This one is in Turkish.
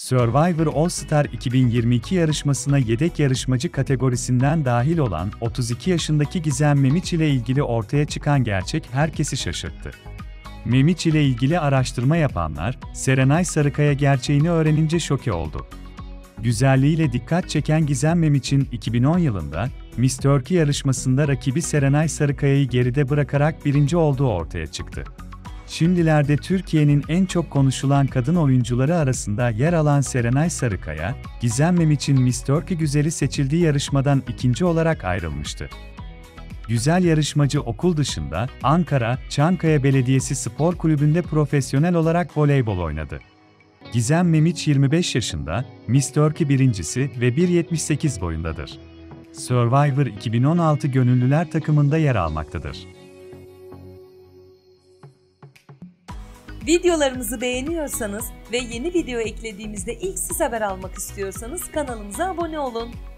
Survivor All Star 2022 yarışmasına yedek yarışmacı kategorisinden dahil olan 32 yaşındaki Gizem Memiç ile ilgili ortaya çıkan gerçek herkesi şaşırttı. Memiç ile ilgili araştırma yapanlar, Serenay Sarıkaya gerçeğini öğrenince şoke oldu. Güzelliğiyle dikkat çeken Gizem Memiç'in 2010 yılında Miss Turkey yarışmasında rakibi Serenay Sarıkaya'yı geride bırakarak birinci olduğu ortaya çıktı. Şimdilerde Türkiye'nin en çok konuşulan kadın oyuncuları arasında yer alan Serenay Sarıkaya, Gizem Memiç'in Miss Turkey güzeli seçildiği yarışmadan ikinci olarak ayrılmıştı. Güzel yarışmacı okul dışında Ankara, Çankaya Belediyesi Spor Kulübü'nde profesyonel olarak voleybol oynadı. Gizem Memiç 25 yaşında, Miss Turkey birincisi ve 1.78 boyundadır. Survivor 2016 gönüllüler takımında yer almaktadır. Videolarımızı beğeniyorsanız ve yeni video eklediğimizde ilk siz haber almak istiyorsanız kanalımıza abone olun.